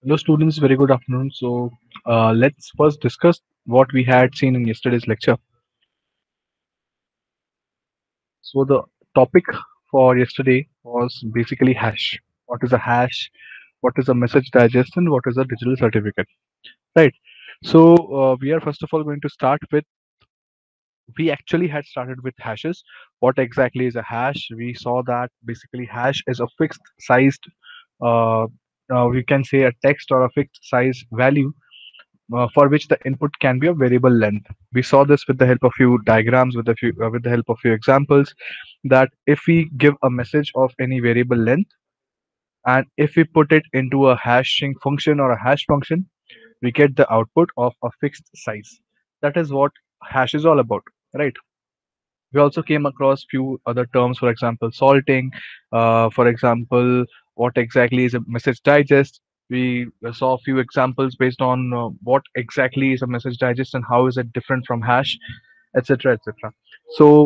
Hello, students. Very good afternoon. Let's first discuss what we had seen in yesterday's lecture. So, the topic for yesterday was basically hash. What is a hash? What is a message digest? And what is a digital certificate? Right. We are first of all going to start with. We actually had started with hashes. What exactly is a hash? We saw that basically hash is a fixed sized. Uh, we can say a text or a fixed size value for which the input can be of variable length. We saw this with the help of few diagrams, with the help of few examples, that if we give a message of any variable length and if we put it into a hashing function or a hash function, we get the output of a fixed size. That is what hash is all about, right? We also came across few other terms, for example salting, for example what exactly is a message digest. We saw a few examples based on what exactly is a message digest and how is it different from hash, etc, etc. So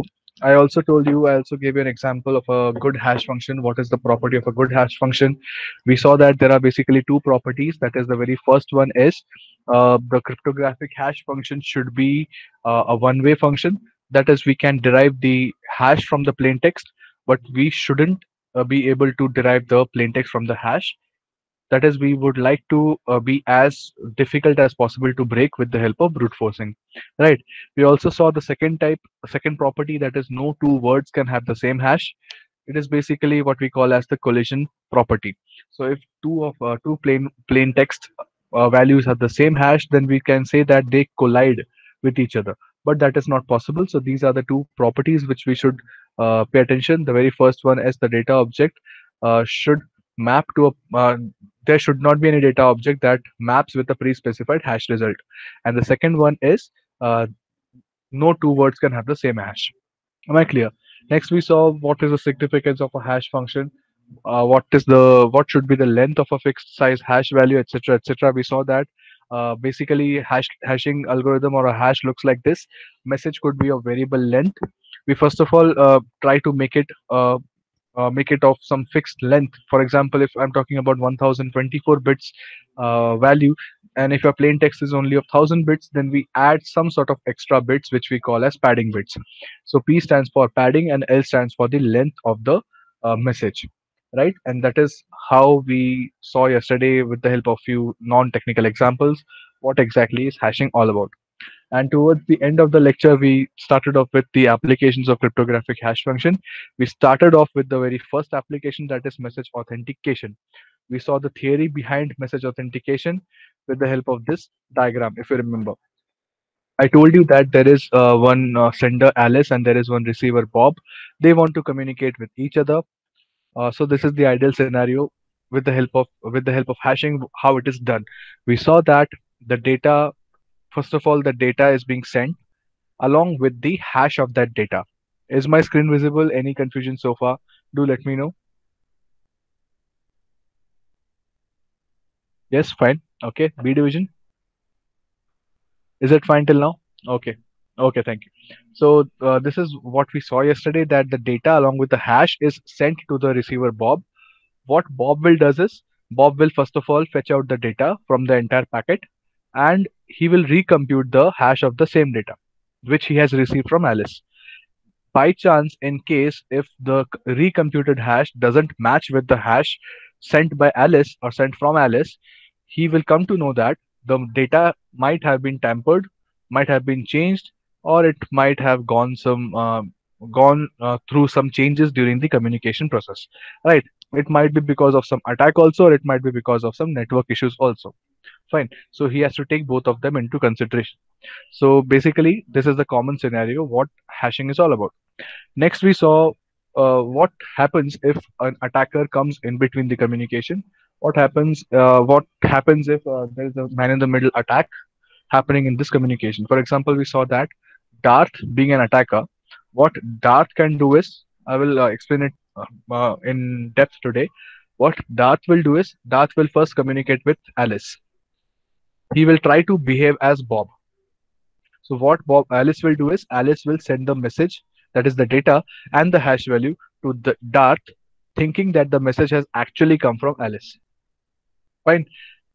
I also gave you an example of a good hash function. What is the property of a good hash function? We saw that there are basically two properties. That is, the very first one is the cryptographic hash function should be a one-way function. That is, we can derive the hash from the plain text, but we shouldn't be able to derive the plain text from the hash. That is, we would like to be as difficult as possible to break with the help of brute forcing, right? We also saw the second property, that is no two words can have the same hash. It is basically what we call as the collision property. So if two plain text values have the same hash, then we can say that they collide with each other, but that is not possible. So these are the two properties which we should pay attention. The very first one is the data object should map to a there should not be any data object that maps with a pre-specified hash result. And the second one is uh, no two words can have the same hash. Am I clear? Next, we saw what is the significance of a hash function, what should be the length of a fixed size hash value, etc., etc. We saw that basically hashing algorithm or a hash looks like this. Message could be of variable length. We first of all try to make it of some fixed length. For example, if I'm talking about 1024 bits value, and if your plain text is only of 1000 bits, then we add some sort of extra bits which we call as padding bits. So P stands for padding and L stands for the length of the message, right? And that is how we saw yesterday with the help of few non-technical examples what exactly is hashing all about. And towards the end of the lecture, we started off with the applications of cryptographic hash function. We started off with the very first application, that is message authentication. We saw the theory behind message authentication with the help of this diagram, if you remember. I told you that there is one sender Alice and there is one receiver Bob. They want to communicate with each other. So this is the ideal scenario with the help of hashing. How it is done? We saw that the data, first of all, the data is being sent along with the hash of that data. Is my screen visible? Any confusion so far? Do let me know. Yes, fine. Okay. B division. Is it fine till now? Okay. Okay, thank you. So this is what we saw yesterday, that the data along with the hash is sent to the receiver Bob. What Bob will does is Bob will first of all fetch out the data from the entire packet, and he will recompute the hash of the same data which he has received from Alice. By chance, in case if the recomputed hash doesn't match with the hash sent by Alice or sent from Alice, he will come to know that the data might have been tampered, might have been changed, or it might have gone through some changes during the communication process. Right? It might be because of some attack also, or it might be because of some network issues also. Fine. So he has to take both of them into consideration. So basically, this is the common scenario what hashing is all about. Next, we saw what happens if an attacker comes in between the communication. What happens if there is a man-in-the-middle attack happening in this communication? For example, we saw that Darth, being an attacker, what Darth can do is, I will explain it in depth today. What Darth will do is, Darth will first communicate with Alice. He will try to behave as Bob. So what Bob Alice will do is Alice will send the message, that is the data and the hash value, to the Darth, thinking that the message has actually come from Alice. Fine.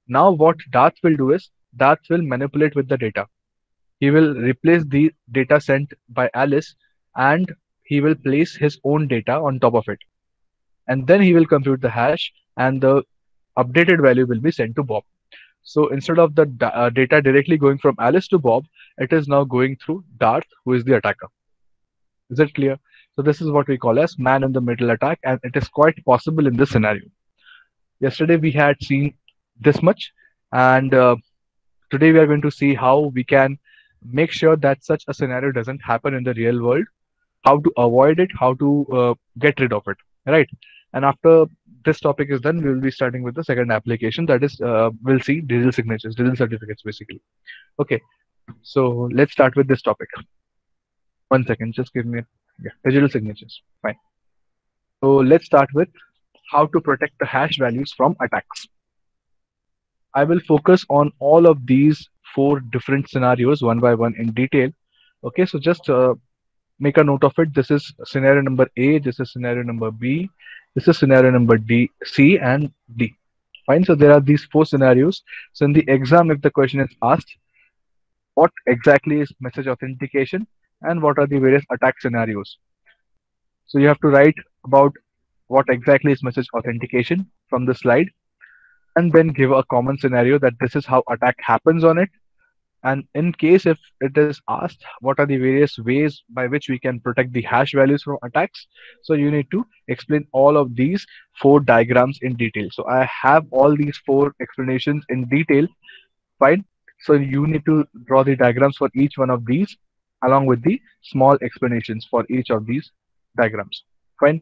Now what Darth will do is Darth will manipulate with the data. He will replace the data sent by Alice and he will place his own data on top of it. And then he will compute the hash and the updated value will be sent to Bob. So instead of the data directly going from Alice to Bob, it is now going through Darth, who is the attacker. Is it clear? So this is what we call as man in the middle attack, and it is quite possible in this scenario. Yesterday we had seen this much, and today we are going to see how we can make sure that such a scenario doesn't happen in the real world, how to avoid it, how to get rid of it, right? And after this topic is done, we will be starting with the second application, that is, we'll see digital signatures, digital certificates, basically. Okay, so let's start with this topic. One second, just give me yeah, digital signatures. Fine. So let's start with how to protect the hash values from attacks. I will focus on all of these four different scenarios one by one in detail. Okay, so just make a note of it. This is scenario number A, this is scenario number B, this is scenario number D, C, and D. Fine, so there are these four scenarios. So in the exam, if the question is asked, what exactly is message authentication and what are the various attack scenarios? So you have to write about what exactly is message authentication from the slide and then give a common scenario that this is how attack happens on it. And in case if it is asked, what are the various ways by which we can protect the hash values from attacks? So you need to explain all of these four diagrams in detail. So I have all these four explanations in detail. Fine. So you need to draw the diagrams for each one of these along with the small explanations for each of these diagrams. Fine.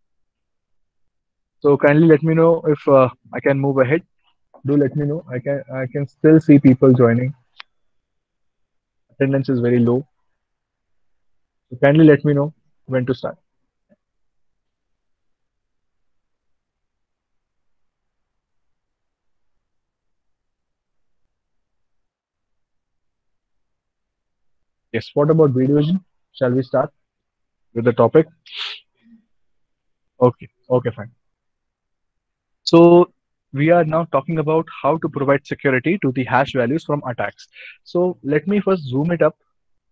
So kindly let me know if I can move ahead. Do let me know. I can still see people joining. Attendance is very low. So kindly let me know when to start. Yes, what about B division? Shall we start with the topic? Okay, okay, fine. So we are now talking about how to provide security to the hash values from attacks. So let me first zoom it up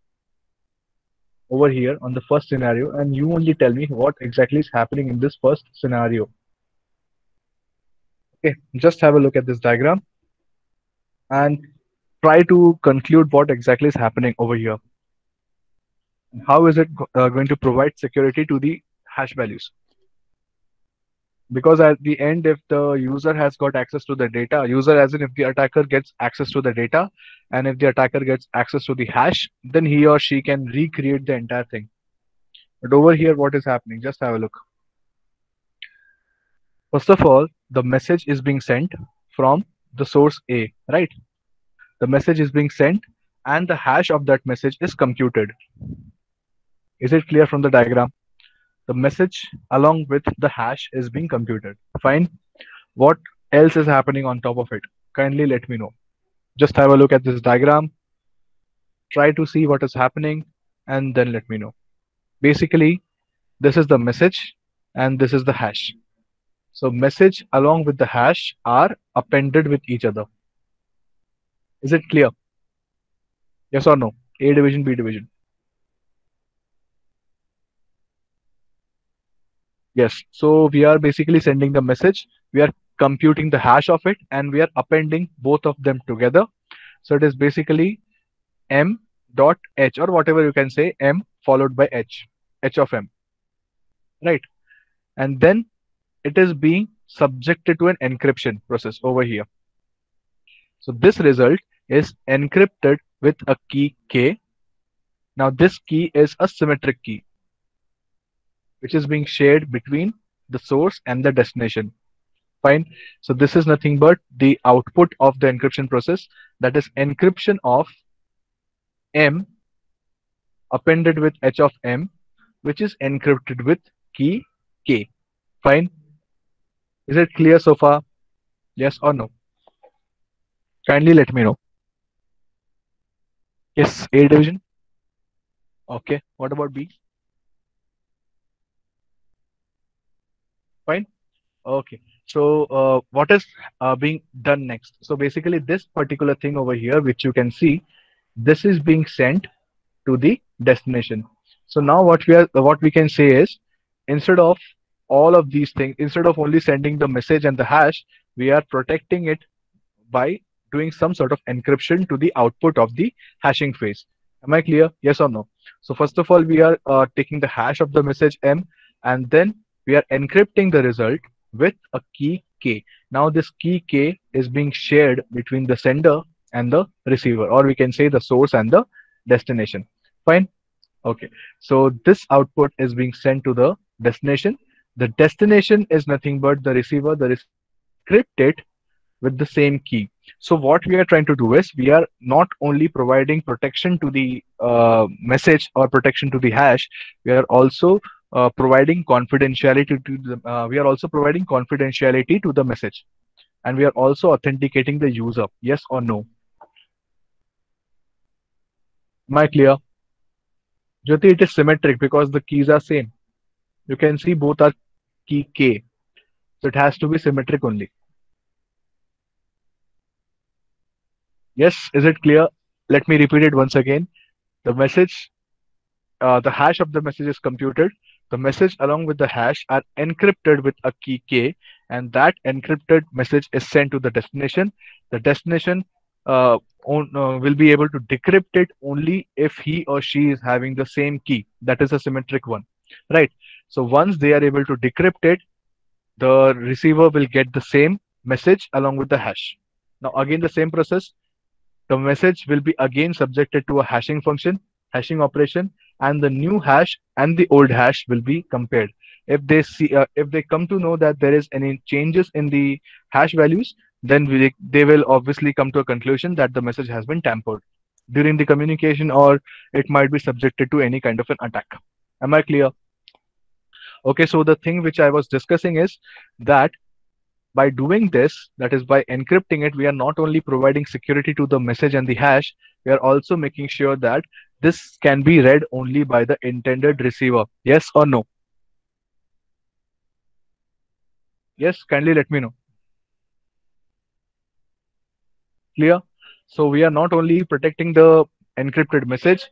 over here on the first scenario, and you only tell me what exactly is happening in this first scenario. Okay, just have a look at this diagram and try to conclude what exactly is happening over here. How is it going to provide security to the hash values? Because at the end, if the user has got access to the data, user as in if the attacker gets access to the data, and if the attacker gets access to the hash, then he or she can recreate the entire thing. But over here, what is happening? Just have a look. First of all, the message is being sent from the source A, right? The message is being sent and the hash of that message is computed. Is it clear from the diagram? The message along with the hash is being computed. Fine. What else is happening on top of it? Kindly let me know. Just have a look at this diagram, try to see what is happening, and then let me know. Basically, this is the message and this is the hash. So message along with the hash are appended with each other. Is it clear? Yes or no? A division, B division. Yes. So we are basically sending the message. We are computing the hash of it and we are appending both of them together. So it is basically M dot H, or whatever you can say, M followed by H, H of M, right? And then it is being subjected to an encryption process over here. So this result is encrypted with a key K. Now this key is a symmetric key, which is being shared between the source and the destination. Fine. So this is nothing but the output of the encryption process, that is encryption of M appended with H of M, which is encrypted with key K. Fine. Is it clear so far? Yes or no? Kindly let me know. Yes, A division. Okay. What about B? Fine. Okay. So what is being done next? So basically, this particular thing over here, which you can see, this is being sent to the destination. So now what we can say is, instead of all of these things, instead of only sending the message and the hash, we are protecting it by doing some sort of encryption to the output of the hashing phase. Am I clear? Yes or no? So first of all, we are taking the hash of the message M, and then we are encrypting the result with a key K. Now this key K is being shared between the sender and the receiver, or we can say the source and the destination. Fine. Okay. So this output is being sent to the destination. The destination is nothing but the receiver. The receiver will decrypt it with the same key. So what we are trying to do is, we are not only providing protection to the message or protection to the hash, we are also providing confidentiality to the message, and we are also authenticating the user. Yes or no? Am I clear? Jyoti, it is symmetric because the keys are same. You can see both are key K, so it has to be symmetric only. Yes, is it clear? Let me repeat it once again. The message the hash of the message is computed. The message along with the hash are encrypted with a key K, and that encrypted message is sent to the destination. The destination will be able to decrypt it only if he or she is having the same key. That is a symmetric one, right? So once they are able to decrypt it, the receiver will get the same message along with the hash. Now again, the same process, the message will be again subjected to a hashing function, hashing operation, and the new hash and the old hash will be compared. If they come to know that there is any changes in the hash values, then they will obviously come to a conclusion that the message has been tampered during the communication, or it might be subjected to any kind of an attack. Am I clear? Okay, so the thing which I was discussing is that by doing this, that is by encrypting it, we are not only providing security to the message and the hash, we are also making sure that this can be read only by the intended receiver. Yes or no? Yes, kindly let me know. Clear? So we are not only protecting the encrypted message.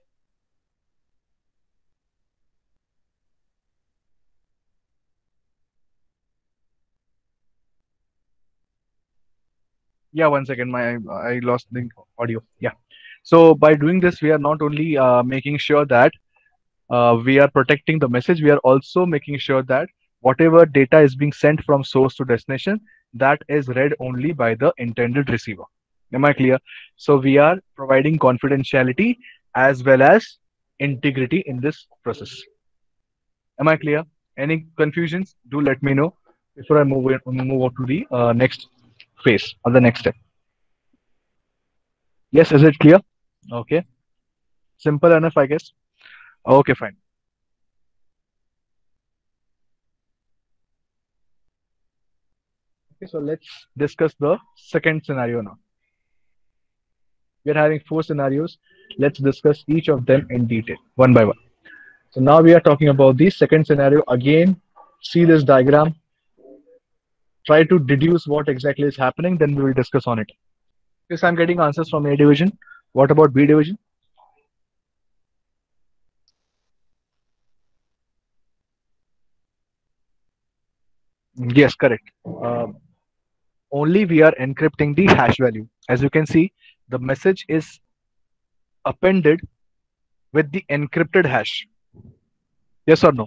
Yeah, one second, I lost the audio. Yeah. So by doing this, we are not only making sure that we are protecting the message, we are also making sure that whatever data is being sent from source to destination, that is read only by the intended receiver. Am I clear? So we are providing confidentiality as well as integrity in this process. Am I clear? Any confusions? Do let me know before I move on to the next phase or the next step. Yes, is it clear? Okay. Simple enough, I guess. Okay, fine. Okay, so let's discuss the second scenario now. We are having four scenarios. Let's discuss each of them in detail, one by one. So now we are talking about the second scenario. Again, see this diagram. Try to deduce what exactly is happening, then we will discuss on it. Yes, I'm getting answers from A division. What about B division? Yes, correct. Only we are encrypting the hash value. As you can see, the message is appended with the encrypted hash. Yes or no?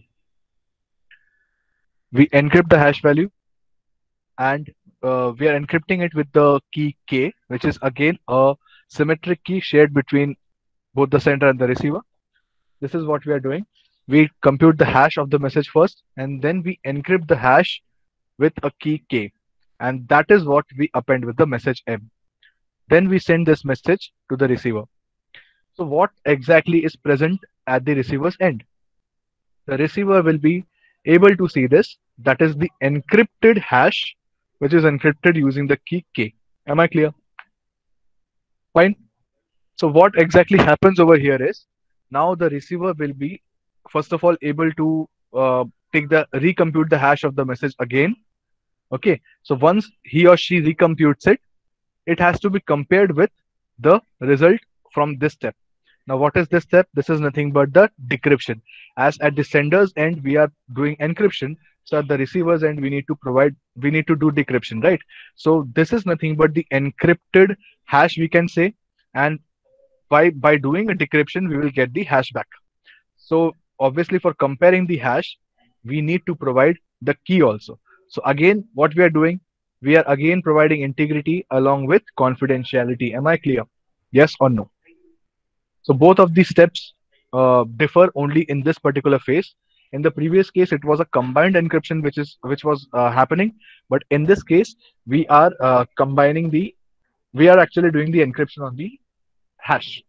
We encrypt the hash value, and we are encrypting it with the key K, which is again a symmetric key shared between both the sender and the receiver. This is what we are doing. We compute the hash of the message first, and then we encrypt the hash with a key K. And that is what we append with the message M. Then we send this message to the receiver. So what exactly is present at the receiver's end? The receiver will be able to see this. That is the encrypted hash, which is encrypted using the key K. Am I clear? Fine. So what exactly happens over here is, now the receiver will be first of all able to take the recompute the hash of the message again. Okay, so once he or she recomputes it, it has to be compared with the result from this step. Now, what is this step? This is nothing but the decryption. As at the sender's end, we are doing encryption. So at the receiver's end, we need to do decryption, right? So this is nothing but the encrypted hash, we can say. And by doing a decryption, we will get the hash back. So obviously, for comparing the hash, we need to provide the key also. So again, what we are doing, we are again providing integrity along with confidentiality. Am I clear? Yes or no? So both of these steps differ only in this particular phase. In the previous case, it was a combined encryption which was happening, but in this case, we are we are actually doing the encryption on the hash.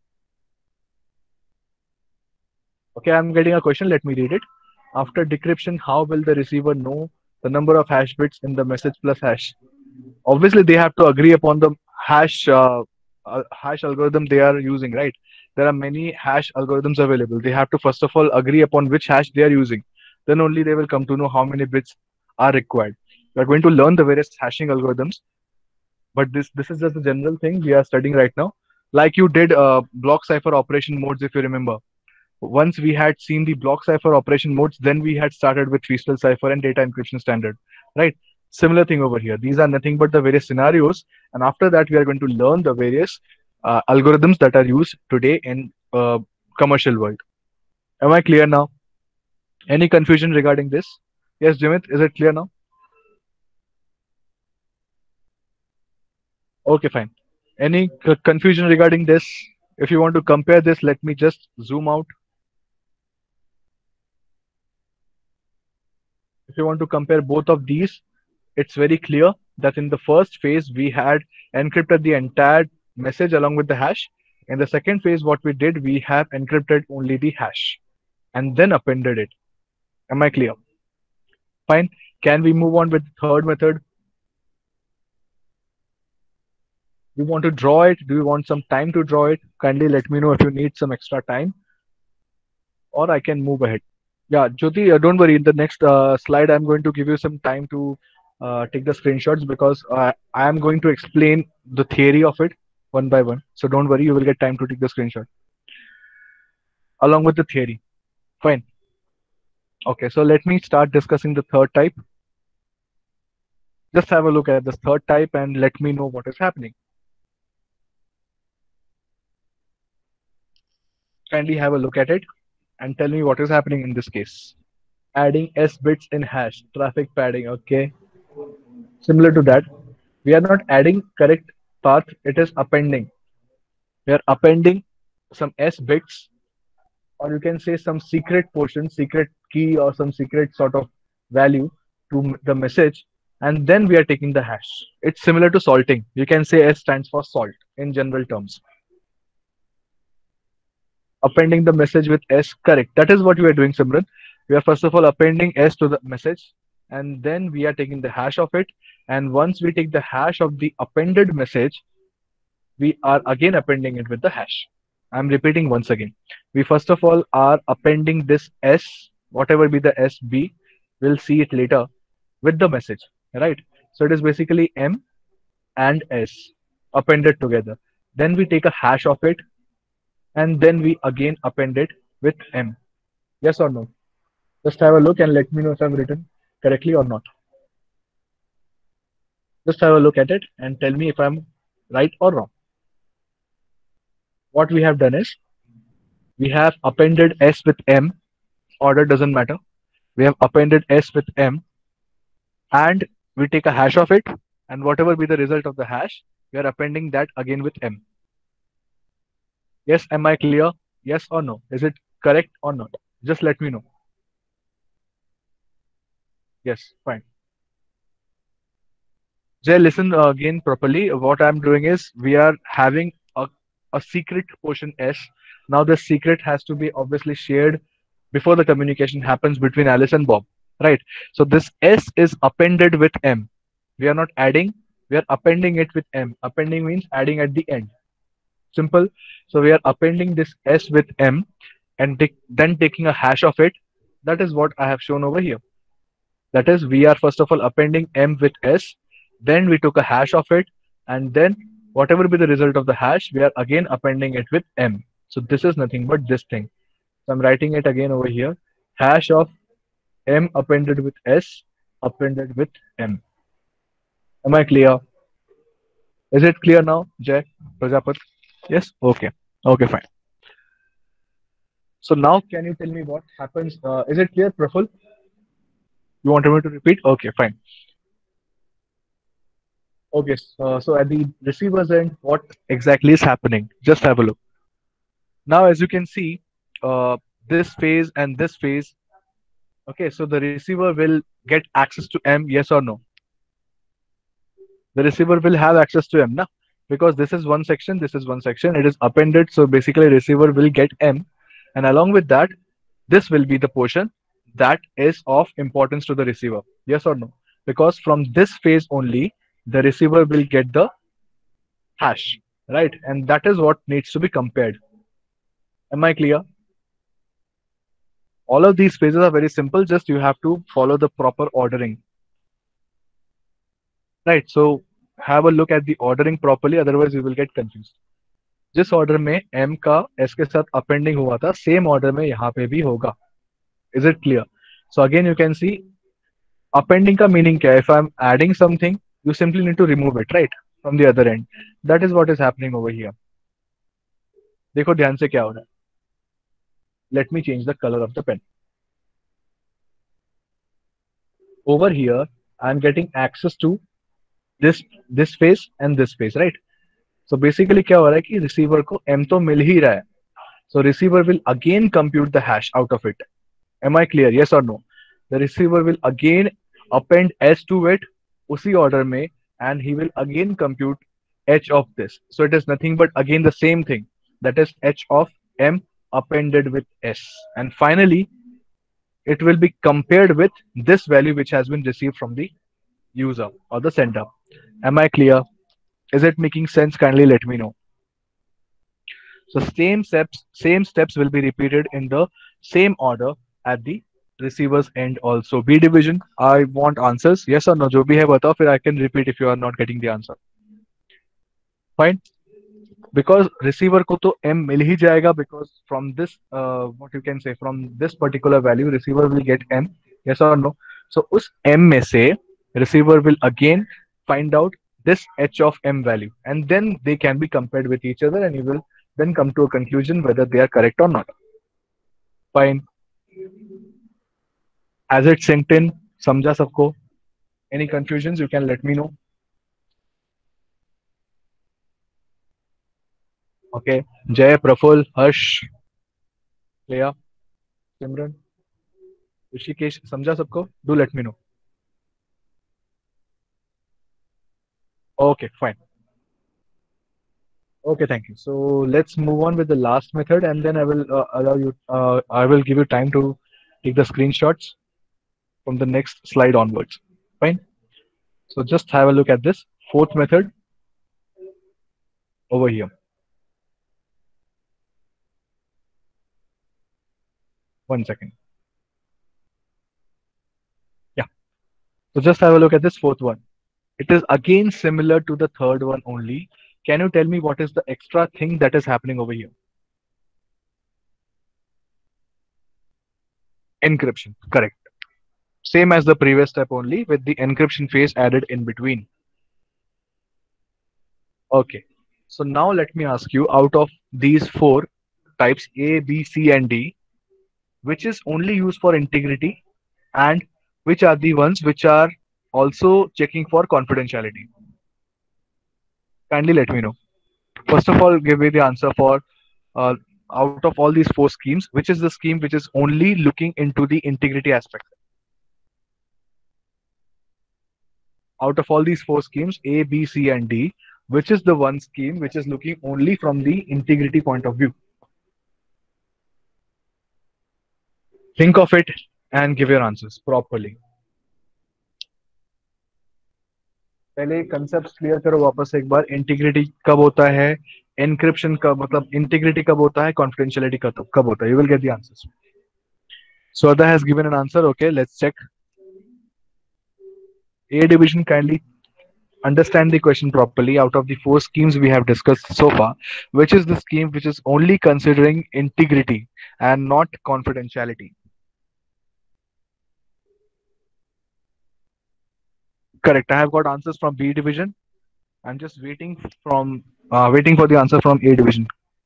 Okay, I'm getting a question. Let me read it. After decryption, how will the receiver know the number of hash bits in the message plus hash? Obviously, they have to agree upon the hash hash algorithm they are using, right? There are many hash algorithms available. They have to first of all agree upon which hash they are using. Then only they will come to know how many bits are required. We are going to learn the various hashing algorithms, but this is just the general thing we are studying right now. Like you did block cipher operation modes, if you remember. Once we had seen the block cipher operation modes, then we had started with Feastal cipher and data encryption standard, right? Similar thing over here. These are nothing but the various scenarios, and after that, we are going to learn the various algorithms that are used today in commercial world. Am I clear now? Any confusion regarding this? Yes, Jimit, is it clear now? Okay, fine. Any confusion regarding this? If you want to compare this, let me just zoom out. If you want to compare both of these, it's very clear that in the first phase we had encrypted the entire message along with the hash. In the second phase, what we did, we have encrypted only the hash and then appended it. Am I clear? Fine. Can we move on with the third method? We want to draw it. Do you want some time to draw it? Kindly let me know if you need some extra time, or I can move ahead. Yeah, Jyoti, don't worry. In the next slide, I'm going to give you some time to take the screenshots because I am going to explain the theory of it one by one. So don't worry, you will get time to take the screenshot along with the theory. Fine. Okay, so let me start discussing the third type. Just have a look at this third type and let me know what is happening. Kindly have a look at it and tell me what is happening in this case. Adding S bits in hash, traffic padding. Okay. Similar to that, we are not adding correct path, it is appending. We are appending some S bits, or you can say some secret portion, secret key, or some secret sort of value to the message, and then we are taking the hash. It's similar to salting. You can say S stands for salt in general terms. Appending the message with S, correct. That is what we are doing, Simran. We are first of all appending S to the message, and then we are taking the hash of it. And once we take the hash of the appended message, we are again appending it with the hash. I'm repeating once again. We first of all are appending this S, whatever be the S B, we'll see it later, with the message, right? So it is basically M and S appended together. Then we take a hash of it, and then we again append it with M. Yes or no? Just have a look and let me know if I've written correctly or not. Just have a look at it and tell me if I'm right or wrong. What we have done is we have appended S with M, order doesn't matter. We have appended S with M, and we take a hash of it, and whatever be the result of the hash, we are appending that again with M. Yes, am I clear? Yes or no? Is it correct or not? Just let me know. Yes, fine. Jay, listen again properly. What I'm doing is we are having a secret portion S. Now the secret has to be obviously shared before the communication happens between Alice and Bob, right? So this S is appended with M. We are not adding, we are appending it with M. Appending means adding at the end. Simple. So we are appending this S with M and then taking a hash of it. That is what I have shown over here. That is, we are first of all appending m with s, then we took a hash of it, and then whatever be the result of the hash, we are again appending it with m. So this is nothing but this thing. So I'm writing it again over here. Hash of m appended with s appended with m. Am I clear? Is it clear now, Jay Prajapat? Yes? Okay. Okay, fine. So now can you tell me what happens? Is it clear, Praful? You wanted me to repeat? Okay, fine. Okay, so at the receiver's end, what exactly is happening? Just have a look. Now, as you can see, this phase and this phase, okay, so the receiver will get access to M, yes or no? The receiver will have access to M, na? Because this is one section, it is appended, so basically receiver will get M, and along with that, this will be the portion that is of importance to the receiver, yes or no? Because from this phase only, the receiver will get the hash, right? And that is what needs to be compared. Am I clear? All of these phases are very simple, just you have to follow the proper ordering, right? So have a look at the ordering properly, otherwise you will get confused. जिस order में m का s के साथ appending हुआ था same order में यहाँ पे भी होगा. Is it clear? So again you can see appending का meaning क्या है? If I'm adding something, you simply need to remove it, right, from the other end. That is what is happening over here. देखो ध्यान से क्या हो रहा है. Let me change the color of the pen. Over here, I'm getting access to this phase and this phase, right? So basically क्या हो रहा है कि receiver को m तो मिल ही रहा है. So receiver will again compute the hash out of it. Am I clear? Yes or no? The receiver will again append s to it उसी order में, and he will again compute h of this. So it is nothing but again the same thing. That is h of m appended with s. And finally, it will be compared with this value which has been received from the user or the sender. Am I clear? Is it making sense? Kindly let me know. So same steps will be repeated in the same order at the receiver's end also. B division, I want answers. Yes or no? जो भी है बताओ, फिर I can repeat if you are not getting the answer. Fine. Because receiver को तो M मिल ही जाएगा, because from this what you can say, from this particular value receiver will get M. Yes or no? So उस M में से receiver will again find out this h of M value, and then they can be compared with each other, and you will then come to a conclusion whether they are correct or not. Fine. Has it synced in? समझा सबको? Any confusions? You can let me know. Okay. Jay, Praful, Harsh, Leah, Simran, Rishikesh, समझा सबको? Do let me know. Okay, fine. Okay, thank you. So let's move on with the last method, and then I will allow you. I will give you time to take the screenshots from the next slide onwards. Fine. So just have a look at this fourth method over here. One second. Yeah. So just have a look at this fourth one. It is again similar to the third one only. Can you tell me what is the extra thing that is happening over here? Encryption. Correct. Same as the previous step only, with the encryption phase added in between. Okay. So now let me ask you, out of these four types A, B, C, and D, which is only used for integrity, and which are the ones which are also checking for confidentiality? Kindly let me know. First of all, give me the answer for uh, out of all these four schemes, which is the scheme which is only looking into the integrity aspect? Out of all these four schemes, A, B, C, and D, which is the one scheme which is looking only from the integrity point of view? Think of it and give your answers properly. पहले concept clear करो वापस एक बार. Integrity कब होता है, encryption कब, मतलब integrity कब होता है, कॉन्फिडेंशियलिटी कब होता है? You will get the answers. Swada has given an answer. Okay, let's check. A division, kindly understand the question properly. Out of the four schemes we have discussed so far, which is the scheme which is only considering integrity and not confidentiality? Correct. I have got answers from B division. I'm just waiting for the answer from A division.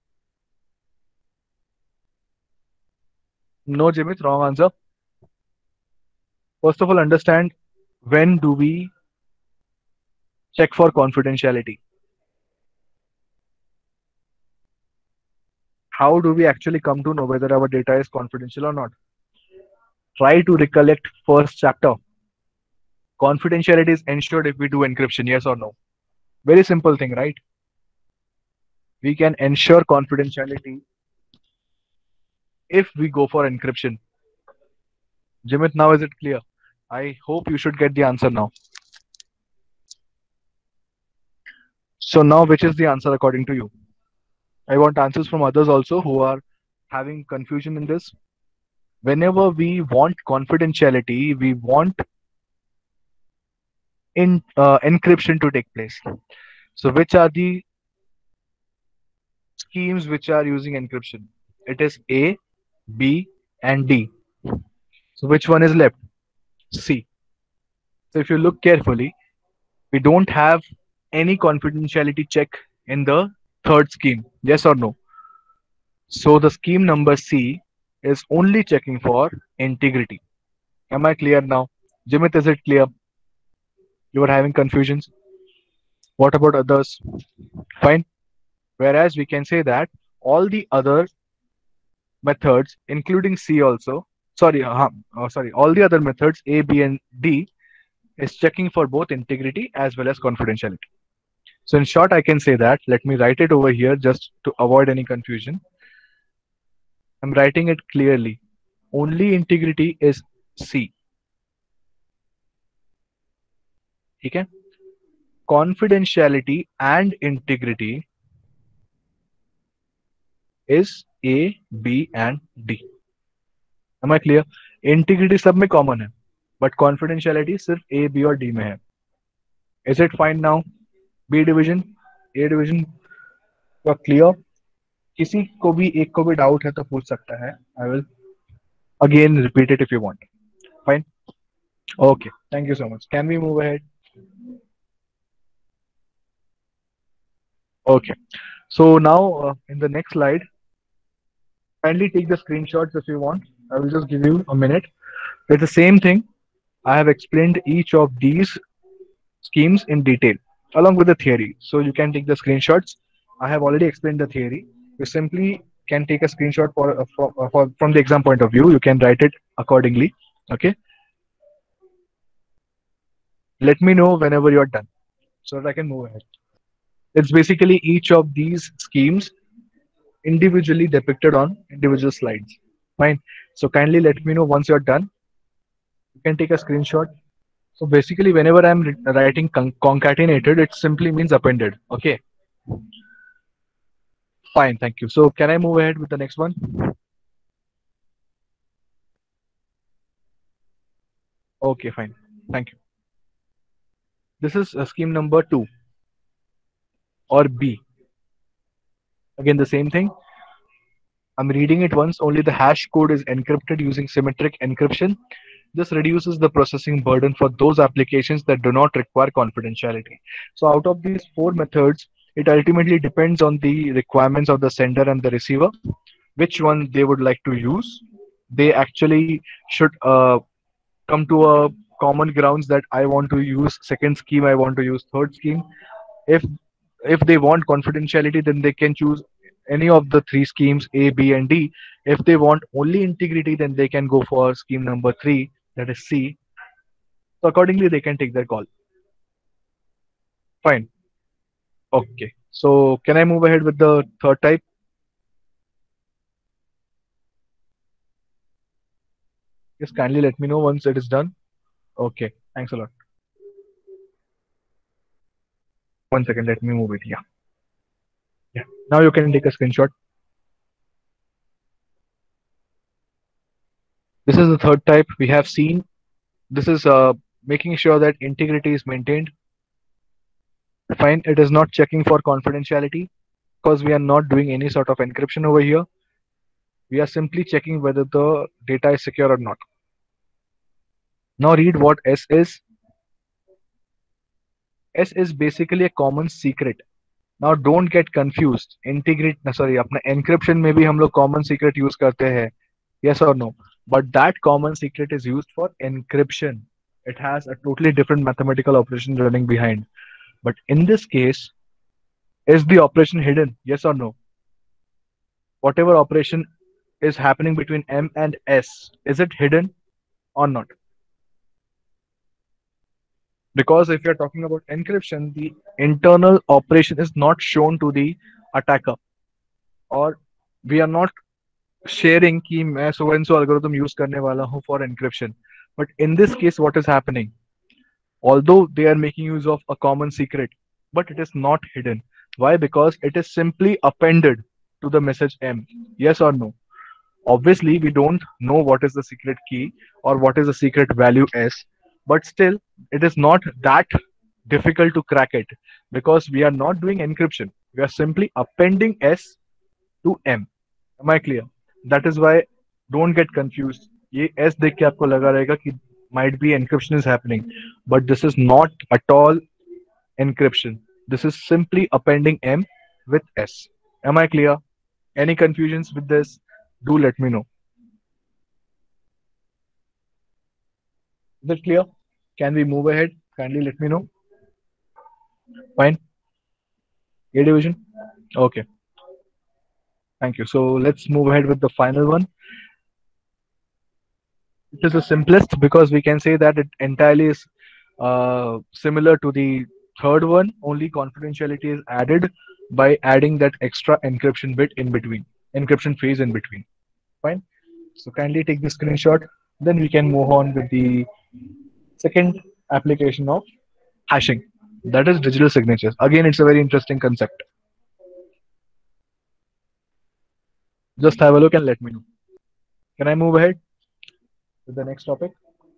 No, Jimmy, wrong answer. First of all, understand, when do we check for confidentiality? How do we actually come to know whether our data is confidential or not? Try to recollect first chapter. Confidentiality is ensured if we do encryption, yes or no? Very simple thing, right? We can ensure confidentiality if we go for encryption. Jimit, now is it clear? I hope you should get the answer now. So now, which is the answer according to you? I want answers from others also who are having confusion in this. Whenever we want confidentiality, we want encryption to take place. So, which are the schemes which are using encryption? It is A, B, and D. So, which one is left? C. So, if you look carefully, we don't have any confidentiality check in the third scheme. Yes or no? So, the scheme number C is only checking for integrity. Am I clear now? Jimit, is it clear? You are having confusions. What about others? Fine. Whereas we can say that all the other methods, including C also, all the other methods A, B, and D is checking for both integrity as well as confidentiality. So in short, I can say that, let me write it over here just to avoid any confusion. I'm writing it clearly. Only integrity is C. Okay? Confidentiality and integrity is A, B, and D. Am I clear? Integrity सब में common है but confidentiality सिर्फ A B और D में है. Is it fine now? B division, A division का clear? किसी को भी एक को भी डाउट है तो पूछ सकता है. I will again repeat it if you want. Fine. Okay, thank you so much. Can we move ahead? Okay. So now in the next slide, kindly take the screenshots if you want. I will just give you a minute. It's the same thing. I have explained each of these schemes in detail along with the theory. So you can take the screenshots. I have already explained the theory. You simply can take a screenshot from the exam point of view. You can write it accordingly. Okay. Let me know whenever you're done so that I can move ahead. It's basically each of these schemes individually depicted on individual slides. Fine. So kindly let me know once you're done. You can take a screenshot. So basically, whenever I'm writing concatenated, it simply means appended. Okay. Fine. Thank you. So can I move ahead with the next one? Okay. Fine. Thank you. This is scheme number 2 or B. Again, the same thing. I'm reading it once. Only the hash code is encrypted using symmetric encryption. This reduces the processing burden for those applications that do not require confidentiality. So out of these four methods, it ultimately depends on the requirements of the sender and the receiver, which one they would like to use. They actually should come to a common grounds that I want to use second scheme, I want to use third scheme. If they want confidentiality, then they can choose any of the three schemes A, B, and D. If they want only integrity, then they can go for scheme number 3, that is C. So accordingly, they can take their call. Fine. Okay. So can I move ahead with the third type? Yes, kindly let me know once it is done. Okay. Thanks a lot. 1 second. Let me move it. Yeah. Yeah. Now you can take a screenshot. This is the third type we have seen. This is making sure that integrity is maintained. Fine, it is not checking for confidentiality because we are not doing any sort of encryption over here. We are simply checking whether the data is secure or not. Now read what S is. S is basically a common secret. Now don't get confused. Integrate, sorry, अपना encryption में भी हम लोग common secret use करते हैं. Yes or no? But that common secret is used for encryption. It has a totally different mathematical operation running behind. But in this case, is the operation hidden? Yes or no? Whatever operation is happening between M and S, is it hidden or not? Because if you're talking about encryption, the internal operation is not shown to the attacker, or we are not sharing कि मैं so and so algorithm use करने वाला हूँ for encryption. But in this case, what is happening? Although they are making use of a common secret, but it is not hidden. Why? Because it is simply appended to the message M. Yes or no? Obviously, we don't know what is the secret key or what is the secret value S, but still, it is not that difficult to crack it because we are not doing encryption. We are simply appending S to M. Am I clear? That is why don't get confused. ये S देख के आपको लगा रहेगा कि might be encryption is happening, but this is not at all encryption. This is simply appending M with S. Am I clear? Any confusions with this? Do let me know. Is it clear? Can we move ahead? Kindly let me know. Fine. A division? Okay. Thank you. So let's move ahead with the final one. It is the simplest because we can say that it entirely is similar to the third one. Only confidentiality is added by adding that extra encryption bit in between, encryption phase in between. Fine. So kindly take the screenshot. Then we can move on with the second application of hashing. That is digital signatures. Again, it's a very interesting concept. Just have a look and let me know. Can I move ahead with the next topic?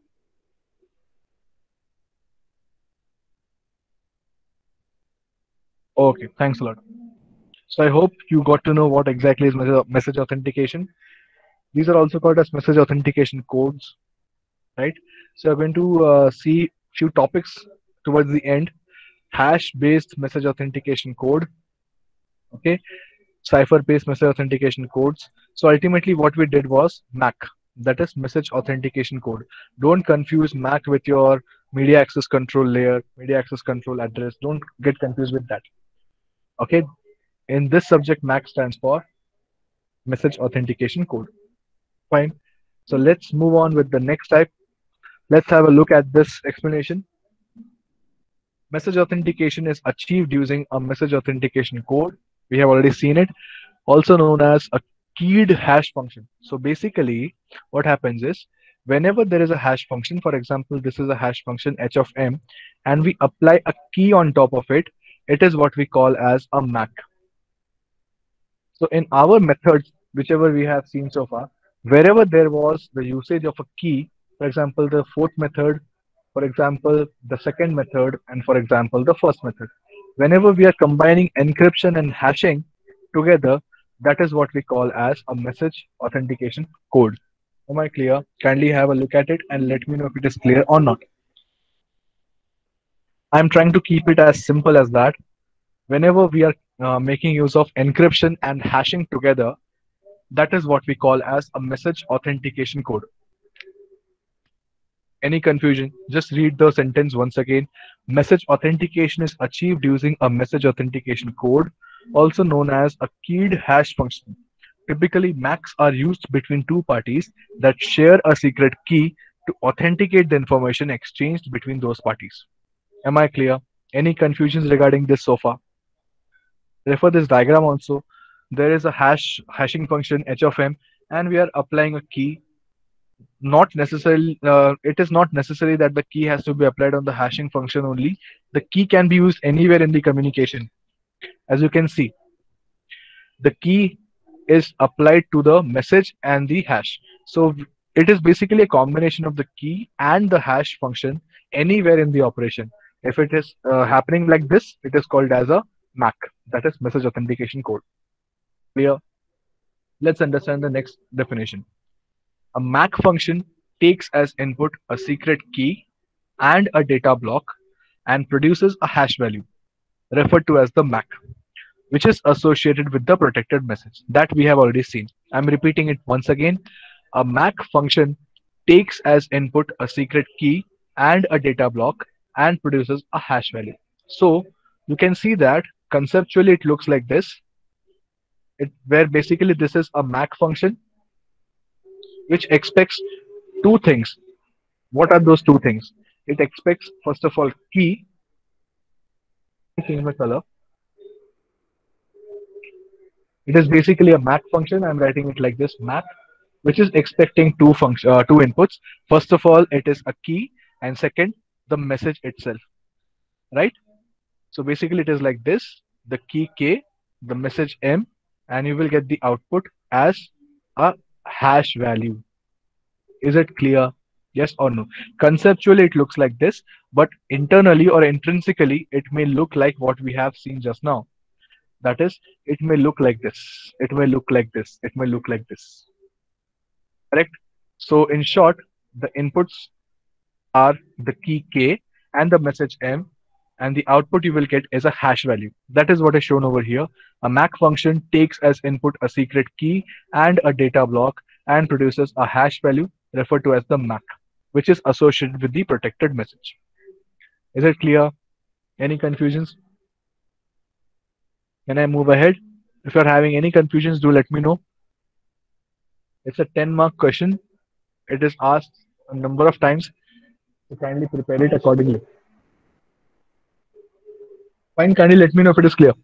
Okay, thanks a lot. So I hope you got to know what exactly is message authentication. These are also called as message authentication codes, right? So I'm going to see few topics towards the end. Hash-based message authentication code, okay? Cipher-based message authentication codes. So ultimately, what we did was MAC, that is message authentication code. Don't confuse MAC with your media access control layer, media access control address. Don't get confused with that. Okay, in this subject, MAC stands for message authentication code. Fine. So let's move on with the next type. Let's have a look at this explanation. Message authentication is achieved using a message authentication code. We have already seen it, also known as a keyed hash function. So basically, what happens is whenever there is a hash function, for example, this is a hash function h of m, and we apply a key on top of it, it is what we call as a MAC. So in our methods, whichever we have seen so far, wherever there was the usage of a key, for example, the fourth method, for example, the second method, and for example, the first method, whenever we are combining encryption and hashing together, that is what we call as a message authentication code. Am I clear? Kindly have a look at it and let me know if it is clear or not. I'm trying to keep it as simple as that. Whenever we are making use of encryption and hashing together, that is what we call as a message authentication code. Any confusion? Just read the sentence once again. Message authentication is achieved using a message authentication code, also known as a keyed hash function. Typically, MACs are used between two parties that share a secret key to authenticate the information exchanged between those parties. Am I clear? Any confusions regarding this so far? Refer this diagram also. There is a hashing function h of m, and we are applying a key. Not necessarily, it is not necessary that the key has to be applied on the hashing function only. The key can be used anywhere in the communication. As you can see, the key is applied to the message and the hash. So it is basically a combination of the key and the hash function anywhere in the operation. If it is happening like this, it is called as a MAC, that is message authentication code. Clear? Let's understand the next definition. A MAC function takes as input a secret key and a data block and produces a hash value, referred to as the MAC, which is associated with the protected message that we have already seen. I'm repeating it once again. A MAC function takes as input a secret key and a data block and produces a hash value. So you can see that conceptually it looks like this, where basically this is a MAC function which expects two things. What are those two things? It expects first of all key. Change my color. It is basically a MAC function. I'm writing it like this, MAC, which is expecting two inputs. First of all, it is a key, and second, the message itself, right? So basically, it is like this: the key K, the message M, and you will get the output as a hash value. Is it clear? Yes or no? Conceptually, it looks like this, but internally or intrinsically, it may look like what we have seen just now. That is, it may look like this. It may look like this. It may look like this. Correct? So in short, the inputs are the key K and the message M, and the output you will get is a hash value. That is what is shown over here. A MAC function takes as input a secret key and a data block and produces a hash value referred to as the MAC, which is associated with the protected message. Is it clear? Any confusions? Can I move ahead? If you're having any confusions, do let me know. It's a 10-mark question. It is asked a number of times, so kindly prepare it accordingly. Fine, kindly let me know if it is clear.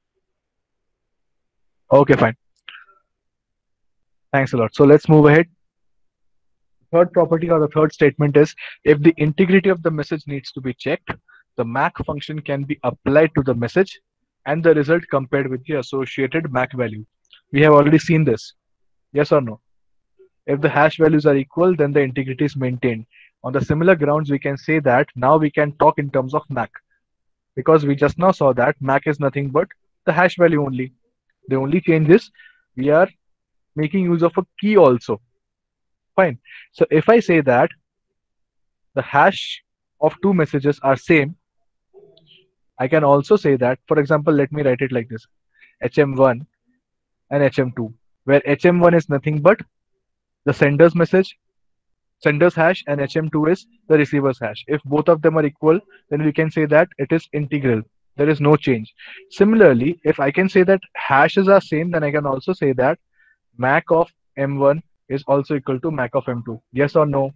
Okay, fine. Thanks a lot. So let's move ahead. Third property or the third statement is, if the integrity of the message needs to be checked, the MAC function can be applied to the message and the result compared with the associated MAC value. We have already seen this. Yes or no? If the hash values are equal, then the integrity is maintained. On the similar grounds, we can say that now we can talk in terms of MAC, because we just now saw that MAC is nothing but the hash value only. The only change is we are making use of a key also. Fine. So if I say that the hash of two messages are same, I can also say that, for example, let me write it like this: HM1 and HM2, where HM1 is nothing but the sender's message, sender's hash, and HM2 is the receiver's hash. If both of them are equal, then we can say that it is integral. There is no change. Similarly, if I can say that hashes are same, then I can also say that MAC of M1 is also equal to MAC of M2. Yes or no?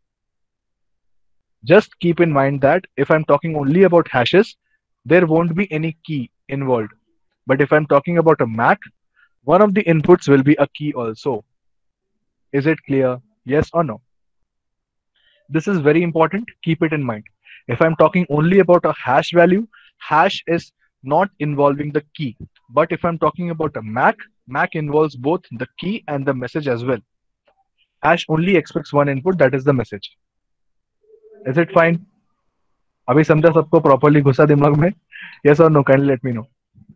Just keep in mind that if I'm talking only about hashes, there won't be any key involved. But if I'm talking about a MAC, one of the inputs will be a key also. Is it clear? Yes or no? This is very important. Keep it in mind. If I'm talking only about a hash value, hash is not involving the key. But if I'm talking about a MAC, MAC involves both the key and the message as well. Hash only expects one input, that is the message. Is it fine? अभी समझा सबको properly घुसा दिमाग में? Yes or no? Kindly let me know.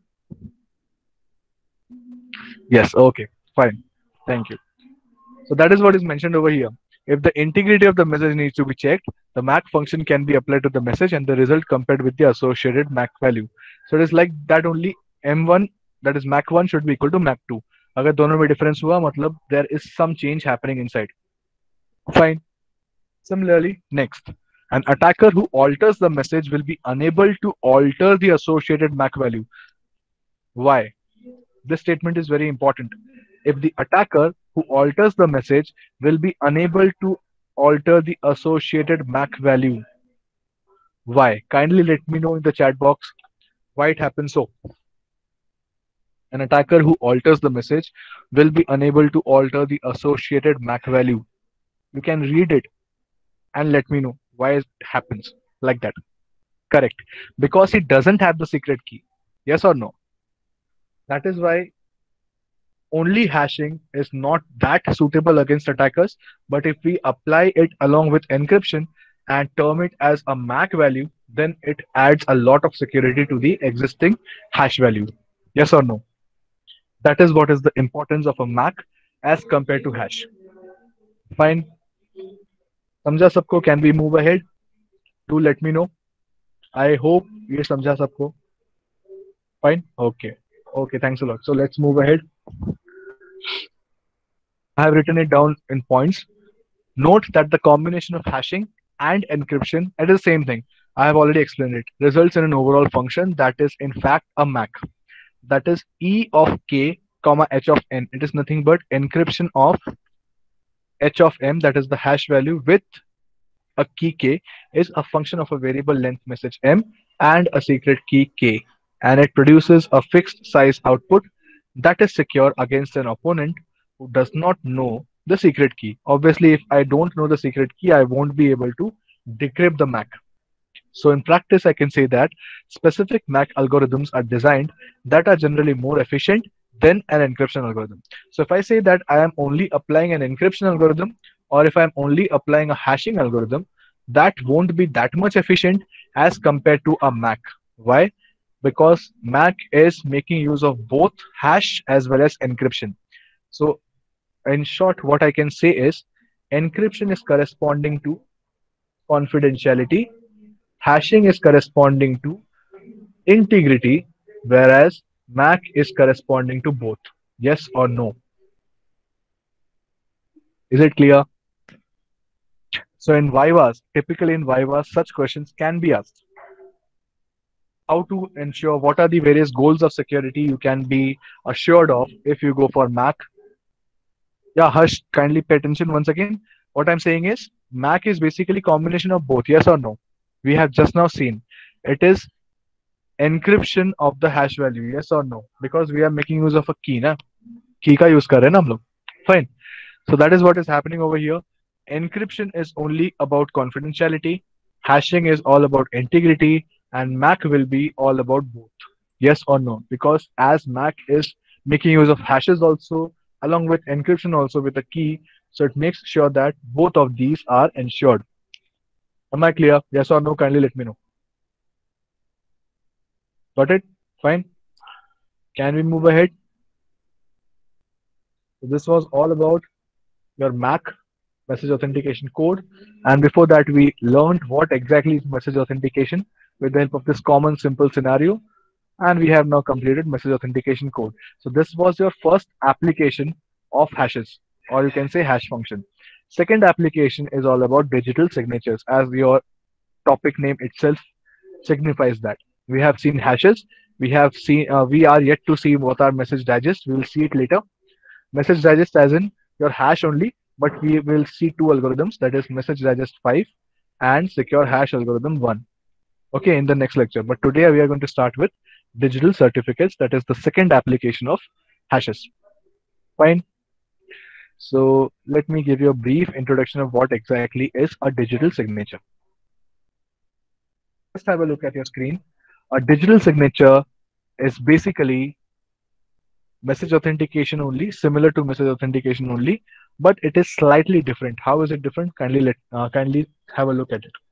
Yes, okay, fine. Thank you. So that is what is mentioned over here. If the integrity of the message needs to be checked, the MAC function can be applied to the message and the result compared with the associated MAC value. So it is like that only M1, that is MAC1, should be equal to MAC2. अगर दोनों में difference हुआ, मतलब there is some change happening inside. Fine. Similarly, next, an attacker who alters the message will be unable to alter the associated MAC value. Why? This statement is very important. If the attacker who alters the message will be unable to alter the associated MAC value. Why? Kindly let me know in the chat box why it happens so. An attacker who alters the message will be unable to alter the associated MAC value. You can read it and let me know why it happens like that. Correct. Because it doesn't have the secret key. Yes or no? That is why only hashing is not that suitable against attackers. But if we apply it along with encryption and term it as a MAC value, then it adds a lot of security to the existing hash value. Yes or no? That is what is the importance of a MAC as compared to hash. Fine. समझा सबको? Can we move ahead? Do let me know. I hope ये समझा सबको. Fine. Okay. Okay. Thanks a lot. So let's move ahead. I have written it down in points. Note that the combination of hashing and encryption, it is the same thing. I have already explained it. Results in an overall function that is in fact a MAC. That is E of k, comma h of n. It is nothing but encryption of h of m, that is the hash value, with a key k is a function of a variable length message m and a secret key k, and it produces a fixed size output that is secure against an opponent who does not know the secret key. Obviously, if I don't know the secret key, I won't be able to decrypt the MAC. So in practice, I can say that specific MAC algorithms are designed that are generally more efficient than an encryption algorithm. So if I say that I am only applying an encryption algorithm, or if I'm only applying a hashing algorithm, that won't be that much efficient as compared to a MAC. Why? Because MAC is making use of both hash as well as encryption. So in short, what I can say is encryption is corresponding to confidentiality, hashing is corresponding to integrity, whereas MAC is corresponding to both. Yes or no? Is it clear? So in Vivas, typically in Vivas, such questions can be asked. How to ensure, what are the various goals of security you can be assured of if you go for MAC? Yeah, Hush, kindly pay attention once again. What I'm saying is MAC is basically combination of both. Yes or no? We have just now seen it is encryption of the hash value. Yes or no? Because we are making use of a key, na? Key का use कर रहे हैं ना हम लोग. Fine. So that is what is happening over here. Encryption is only about confidentiality. Hashing is all about integrity, and MAC will be all about both. Yes or no? Because as MAC is making use of hashes also, along with encryption also with a key, so it makes sure that both of these are ensured. Am I clear? Yes or no? Kindly let me know. Got it? Fine. Can we move ahead? So this was all about your MAC, message authentication code. And before that, we learned what exactly is message authentication with the help of this common simple scenario. And we have now completed message authentication code. So this was your first application of hashes, or you can say hash function. Second application is all about digital signatures, as your topic name itself signifies that. We have seen hashes. We are yet to see what are message digest. We will see it later. Message digest as in your hash only, but we will see two algorithms, that is message digest 5 and secure hash algorithm 1. Okay, in the next lecture. But today we are going to start with digital certificates, that is the second application of hashes. Fine. So let me give you a brief introduction of what exactly is a digital signature. Just have a look at your screen. A digital signature is basically message authentication only, similar to message authentication only, but it is slightly different. How is it different? Kindly have a look at it.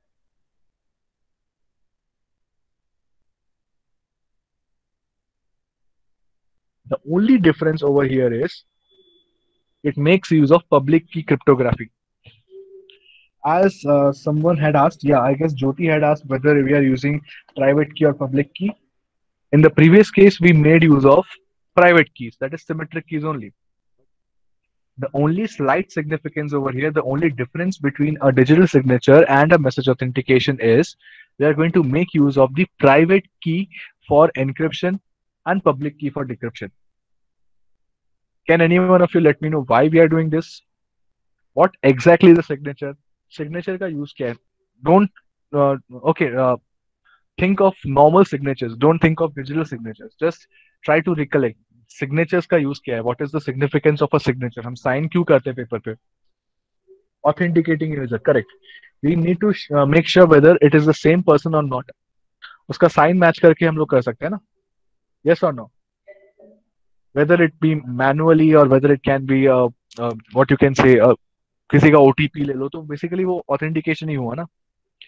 The only difference over here is it makes use of public key cryptography. As someone had asked, yeah, I guess Jyoti had asked whether we are using private key or public key. In the previous case, we made use of private keys, that is symmetric keys only. The only slight significance over here, the only difference between a digital signature and a message authentication is we are going to make use of the private key for encryption and public key for decryption. Can any one of you let me know why we are doing this? What exactly is the signature? Signature का use क्या है? Don't okay. Think of normal signatures. Don't think of digital signatures. Just try to recollect. Signatures का use क्या है? What is the significance of a signature? हम sign क्यों करते हैं paper पे? Authenticating user. Correct. We need to make sure whether it is the same person or not. उसका sign match करके हम लोग कर सकते हैं ना? Yes or no? Whether it be manually or whether it can be what you can say किसी का OTP ले लो तो basically वो authentication ही हुआ ना.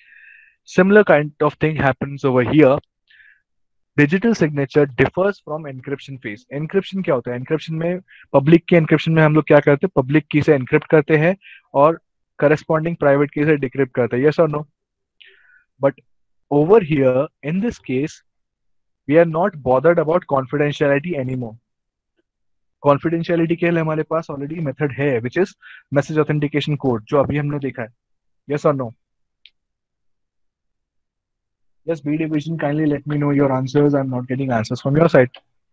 Similar kind of thing happens over here. Digital signature differs from encryption phase. Encryption क्या होता है? एनक्रिप्शन में पब्लिक की एनक्रिप्शन में हम लोग क्या करते हैं, पब्लिक की से एनक्रिप्ट करते हैं और करस्पॉन्डिंग प्राइवेट की से डिक्रिप्ट करते हैं. यस और no? But over here in this case we are not bothered about confidentiality anymore. Confidentiality के लिए हमारे पास ऑलरेडी मेथड है which is message authentication code, जो अभी हमने देखा है. यस और no? Yes, B division, kindly let me know your answers. I'm not getting answers from your side.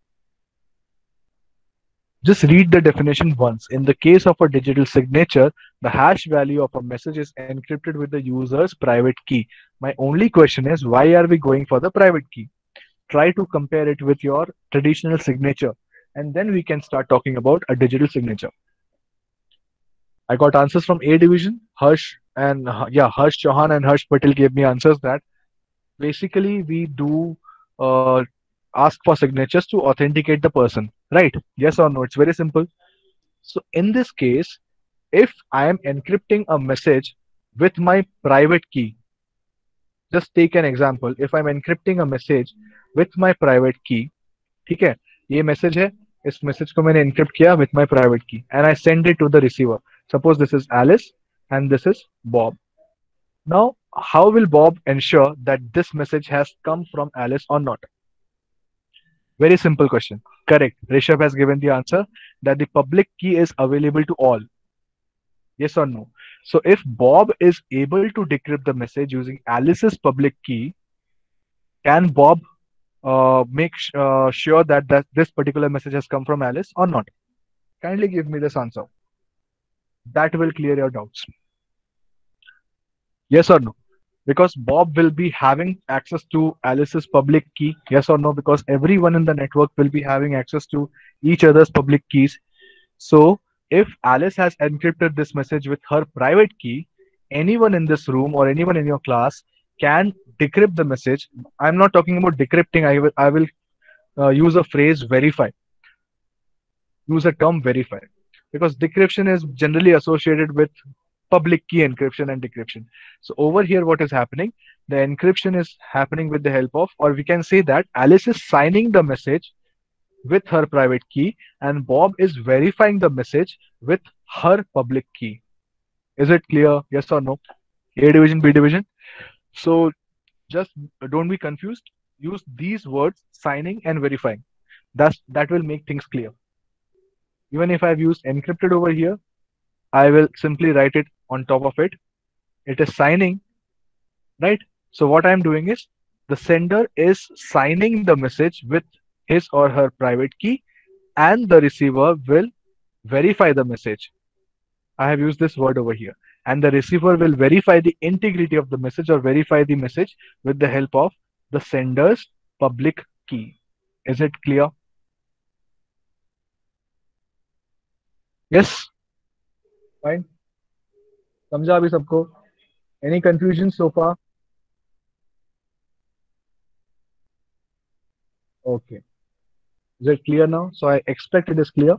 Just read the definition once. In the case of a digital signature, the hash value of a message is encrypted with the user's private key. My only question is, why are we going for the private key? Try to compare it with your traditional signature, and then we can start talking about a digital signature. I got answers from A division. Harsh and Harsh Chauhan and Harsh Patel gave me answers that basically we do ask for signatures to authenticate the person, right? Yes or no? It's very simple. So in this case, if I am encrypting a message with my private key, just take an example. If I'm encrypting a message with my private key, ठीक है, ये message है, इस message को मैंने encrypt किया with my private key and I send it to the receiver. Suppose this is Alice and this is Bob. Now, how will Bob ensure that this message has come from Alice or not? Very simple question. Correct. Rishabh has given the answer that the public key is available to all. Yes or no? So if Bob is able to decrypt the message using Alice's public key, can Bob make sure that this particular message has come from Alice or not? Kindly give me this answer. That will clear your doubts. Yes or no? Because Bob will be having access to Alice's public key. Yes or no? Because everyone in the network will be having access to each other's public keys. So if Alice has encrypted this message with her private key, anyone in this room or anyone in your class can decrypt the message. I'm not talking about decrypting. I will use a phrase verify. Use a term verify, because decryption is generally associated with public key encryption and decryption. So over here, what is happening? The encryption is happening with the help of, or we can say that Alice is signing the message with her private key and Bob is verifying the message with her public key. Is it clear? Yes or no? A division, B division. So just don't be confused. Use these words, signing and verifying. That will make things clear. Even if I've used encrypted over here, I will simply write it on top of it. It is signing, right? So what I'm doing is the sender is signing the message with his or her private key and the receiver will verify the message. I have used this word over here. And the receiver will verify the integrity of the message or verify the message with the help of the sender's public key. Is it clear? Yes? Fine. समझा अभी सबको? Any confusion so far? Okay. Is it clear now? So I expect it is clear.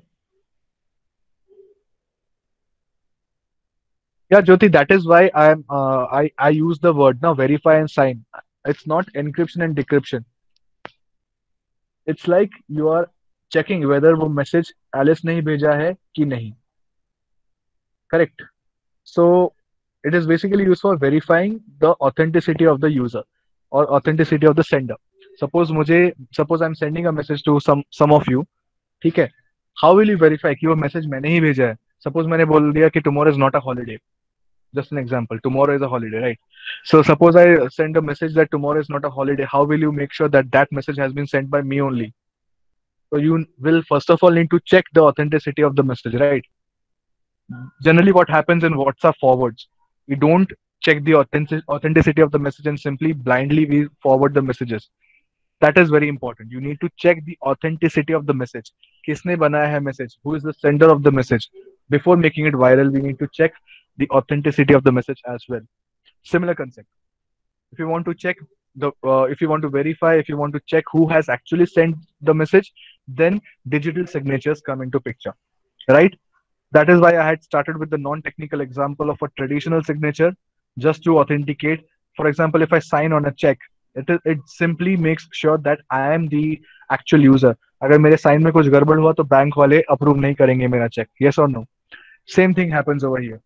Yeah, Jyoti, that is why I use the word now verify and sign. It's not encryption and decryption. It's like you are checking whether वो message Alice ने ही भेजा है कि नहीं. Correct. So it is basically used for verifying the authenticity of the user or authenticity of the sender. Suppose I'm sending a message to some of you. ठीक है? How will you verify कि वो message मैंने ही भेजा है? Suppose मैंने बोल दिया कि tomorrow is not a holiday. Just an example. Tomorrow is a holiday, right? So suppose I send a message that tomorrow is not a holiday. How will you make sure that that message has been sent by me only? So you will first of all need to check the authenticity of the message, right? Generally, what happens in WhatsApp forwards, we don't check the authenticity of the message and simply blindly we forward the messages. That is very important. You need to check the authenticity of the message. किसने बनाया है message? Who is the sender of the message? Before making it viral, we need to check the authenticity of the message as well. Similar concept. If you want to check if you want to verify, if you want to check who has actually sent the message, then digital signatures come into picture, right? That is why I had started with the non-technical example of a traditional signature just to authenticate For example, if I sign on a check, it simply makes sure that I am the actual user. अगर मेरे sign में कुछ गड़बड़ हुआ तो bank वाले approve नहीं करेंगे मेरा cheque. Yes or no? Same thing happens over here.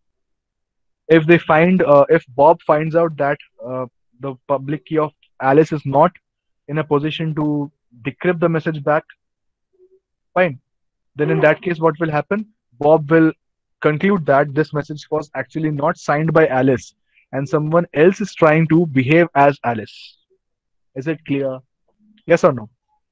If Bob finds out that the public key of Alice is not in a position to decrypt the message back, fine. Then in that case, what will happen? Bob will conclude that this message was actually not signed by Alice, and someone else is trying to behave as Alice. Is it clear? Yes or no?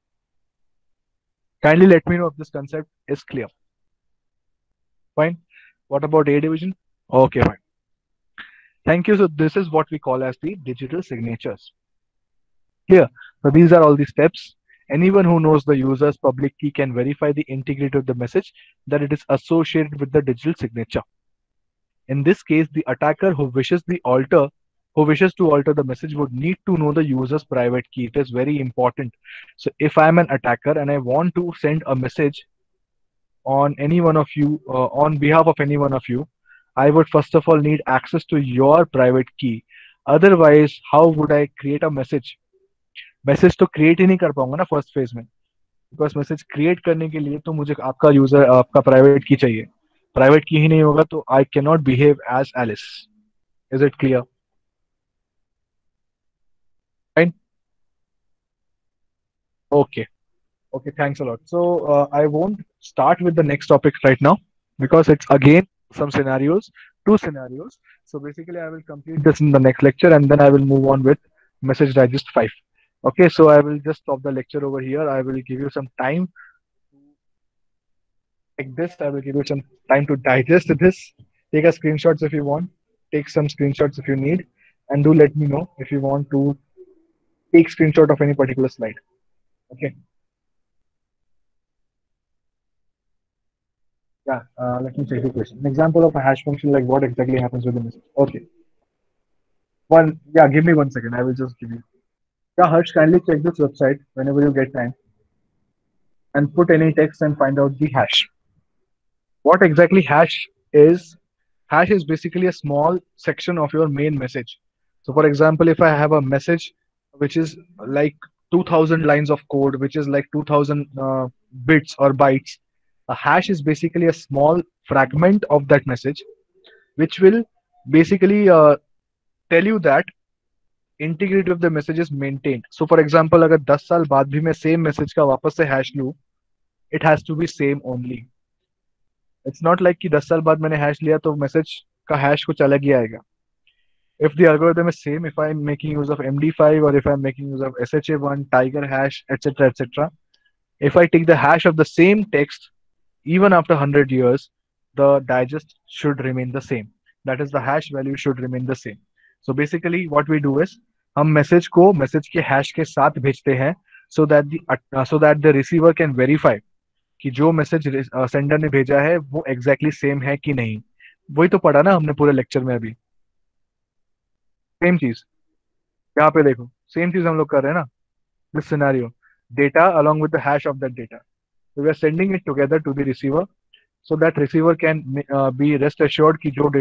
Kindly let me know if this concept is clear. Fine. What about A division? Okay, fine. Thank you. So this is what we call as the digital signatures. Clear. So these are all the steps. Anyone who knows the user's public key can verify the integrity of the message that it is associated with the digital signature. In this case, the attacker who wishes to alter the message would need to know the user's private key. It is very important. So if I am an attacker and I want to send a message on any one of you, on behalf of any one of you, I would first of all need access to your private key. Otherwise, how would I create a message? Message तो create ही नहीं कर पाऊंगा ना first phase में, because message create करने के लिए तो मुझे आपका प्राइवेट की चाहिए. प्राइवेट की ही नहीं होगा तो I can not behave as Alice. Is it clear? Fine. Okay. Okay, thanks a lot. So I won't start with the next topic right now because it's again some scenarios, two scenarios. So basically, I will complete this in the next lecture and then I will move on with Message Digest 5. Okay, so I will just stop the lecture over here. I will give you some time like this. I will give you some time to digest this. Take a screenshots if you want. Take some screenshots if you need, and do let me know if you want to take screenshot of any particular slide. Okay. Yeah, let me check the question. An example of a hash function, like what exactly happens with the message. Okay. Yeah, give me 1 second. I will just give you. Yeah, Harsh, kindly check this website whenever you get time and put any text and find out the hash. What exactly hash is? Hash is basically a small section of your main message. So, for example, if I have a message which is like 2000 lines of code, which is like 2000 bits or bytes, a hash is basically a small fragment of that message, which will basically tell you that integrity of the message is maintained. So for example, अगर 10 साल बाद भी मैं same message का वापस से hash लूँ, it has to be same only. It's not like कि 10 साल बाद मैंने hash लिया तो message का hash कुछ अलग ही आएगा. If the algorithm is same, if I'm making use of MD5 or if I'm making use of SHA1, Tiger hash, etc., etc., if I take the hash of the same text, even after 100 years, the digest should remain the same. That is, the hash value should remain the same. So basically, what we do is हम message को message के hash के साथ भेजते हैं so that the receiver can verify कि जो message sender ने भेजा है वो exactly सेम है कि नहीं. वही तो पढ़ा ना हमने पूरे लेक्चर में अभी. सेम चीज यहाँ पे देखो, सेम चीज हम लोग कर रहे हैं ना. This scenario, data along with the hash of that data. So we are sending it together to the receiver so that receiver can be rest assured कि जो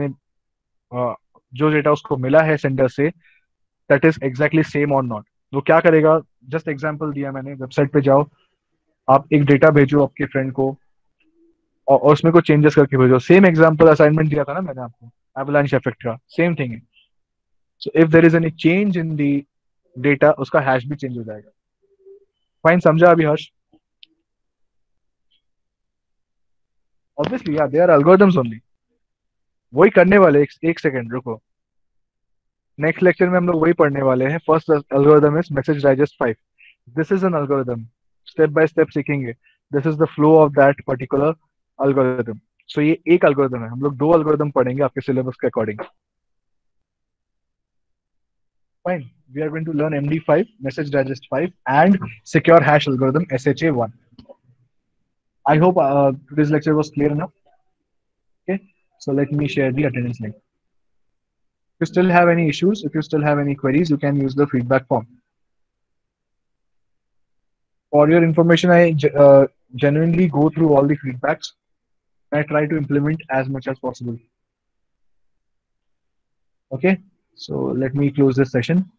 डेटा उसको मिला है सेंडर से, that is exactly same or not. वो क्या करेगा? Just example दिया मैंने. वेबसाइट पे जाओ, आप एक डेटा भेजो आपके फ्रेंड को और उसमें कुछ चेंजेस करके भेजो. सेम एग्जांपल असाइनमेंट दिया था ना मैंने आपको एवलांच इफेक्ट का, सेम थिंग है. So if there is any change in the data, उसका हैश भी चेंज हो जाएगा. फाइन, समझा अभी हर्ष? ऑब्वियसली यार, दे आर एल्गोरिथम्स ओनली. वही करने वाले. एक सेकंड रुको. नेक्स्ट लेक्चर में हम लोग वही पढ़ने वाले हैं. First algorithm is message digest 5. This is an algorithm. Step by step सीखेंगे. This is the flow of that particular algorithm. So ये एक एल्गोरिथम है. हम लोग दो एल्गोरिथम पढ़ेंगे आपके सिलेबस के according. Fine. We are going to learn MD5, Message Digest 5, and Secure Hash Algorithm SHA1. I hope today's lecture was clear enough. Okay, so let me share the attendance link. If you still have any issues, if you still have any queries, you can use the feedback form. For your information, I genuinely go through all the feedbacks. I try to implement as much as possible. Okay, So let me close this session.